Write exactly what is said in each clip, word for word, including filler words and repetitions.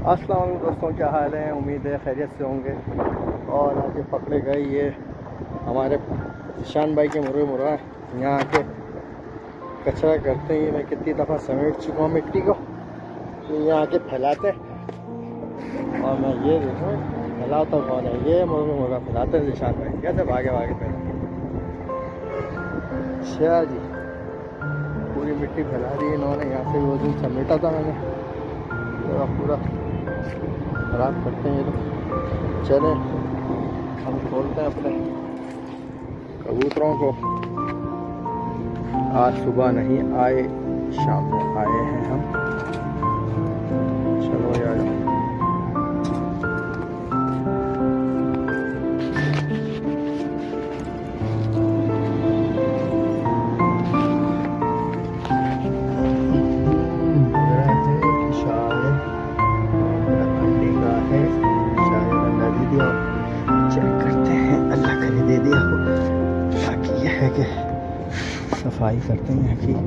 अस्सलाम वालेकुम दोस्तों, क्या हाल है। उम्मीद है खैरियत से होंगे। और आज ये पकड़े गए ये हमारे ईशान भाई के मुर्गे मुर्गा यहाँ आके कचरा करते हैं। मैं कितनी दफ़ा समेट चुका हूँ मिट्टी को, तो यहाँ आके फैलाते हैं। और मैं ये देखूँ फैलाता कौन है, ये मुर्गे मुर्गा फैलाते हैं ईशान भाई। कैसे भागे भागे फैला। अच्छा जी, पूरी मिट्टी फैला दी इन्होंने। यहाँ से वो दिन समेटा था मैंने, पूरा पूरा खराब करते हैं ये लोग। चले हम खोलते हैं अपने कबूतरों को। आज सुबह नहीं आए, शाम में आए हैं हम। चलो यार, चेक करते हैं, अल्लाह करे दे दिया हो। बाकी यह है कि सफाई करते हैं यहाँ की।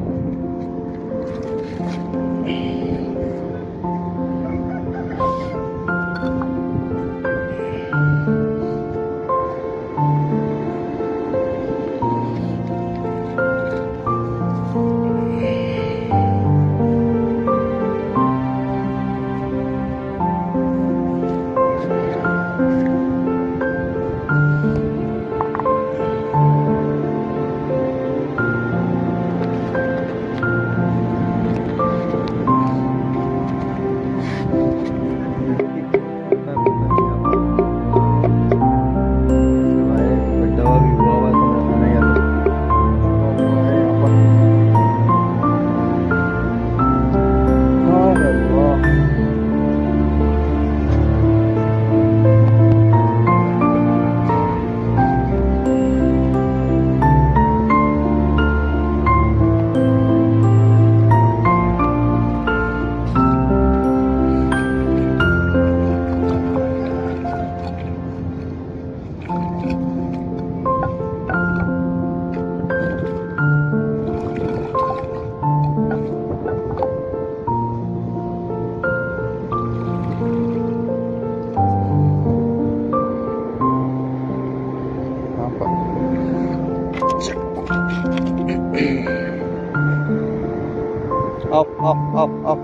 Up, up, up, up.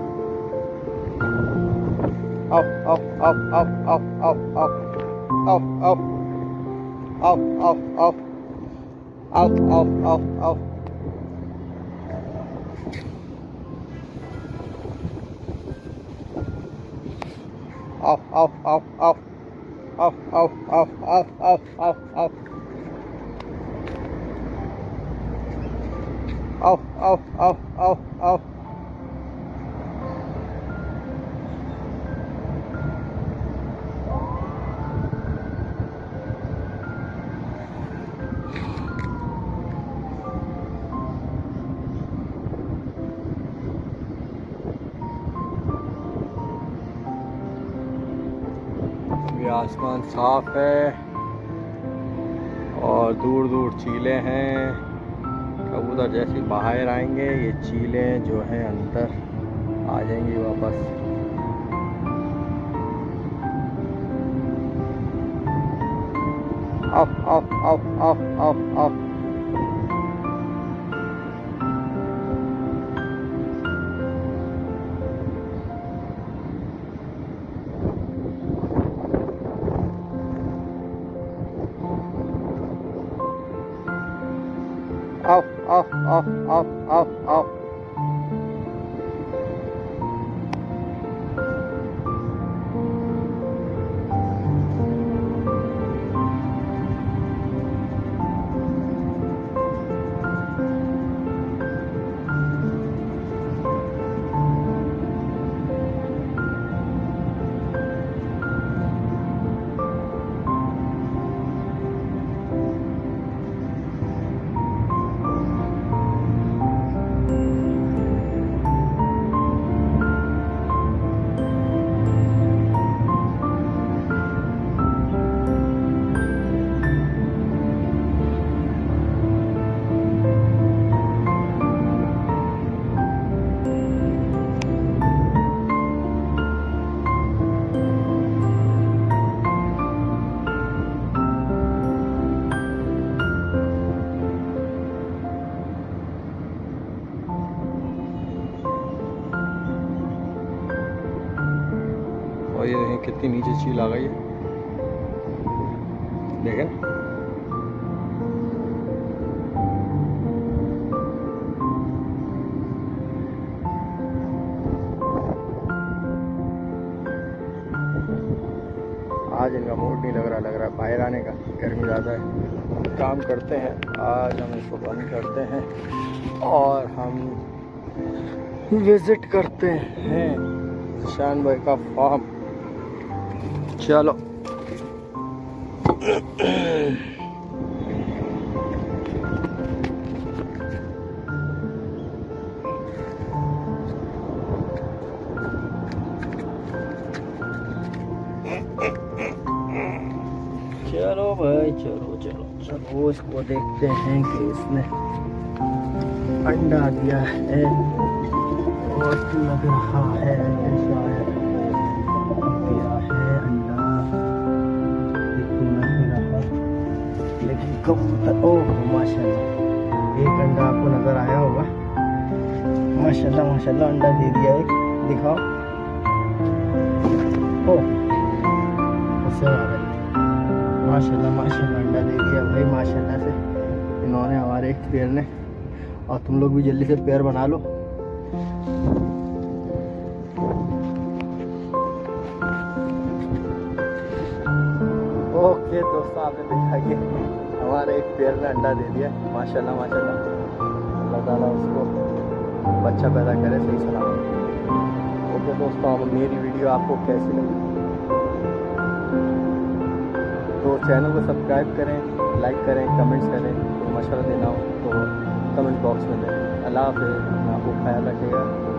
Up, up, up, up, up, up, up. Up, up. Up, up, up. Up, up, up, up. Up, up, up, up. Up, up, up, up, up, up, up. Up, up, up, up, up. ये आसमान साफ है और दूर दूर चीलें हैं। कबूतर जैसे बाहर आएंगे ये चीलें जो हैं अंदर आ जाएंगी वापस। अफ अफ अफ अफ अफ अफ Off, off, off, off, off, off. और ये देखें कितनी नीचे चील आ गई है, देखें। आज इनका मूड नहीं लग रहा, लग रहा है बाहर आने का, गर्मी ज़्यादा है। काम करते हैं आज, हम इसको बंद करते हैं और हम विज़िट करते हैं ज़ीशान भाई का फार्म। चलो चलो भाई, चलो चलो चलो इसको देखते हैं कि इसने अंडा दिया है और लग रहा है ऐसा है, दिया है अंडा, लेकिन लग रहा लेकिन कबूतर, ओह माशाल्लाह एक अंडा आपको नजर आया होगा। माशाल्लाह माशाल्लाह अंडा दे दिया एक, दिखाओ। ओह उससे आ गई, माशाल्लाह माशाल्लाह अंडा दे दिया भाई माशाल्लाह से इन्होंने, हमारे एक पेड़ ने। और तुम लोग भी जल्दी से पेड़ बना लो। ओके दोस्तों, आपने देखा कि हमारे एक पेड़ ने अंडा दे दिया, माशाल्लाह माशाल्लाह। अल्लाह ताला उसको बच्चा पैदा करे सही सलामत। ओके दोस्तों, मेरी वीडियो आपको कैसी लगी तो चैनल को सब्सक्राइब करें, लाइक करें, कमेंट्स करें। तो मशवरा देना हो तो कमेंट बॉक्स में दें। अल्लाह हाफ़िज़, आपको ख्याल रखिएगा।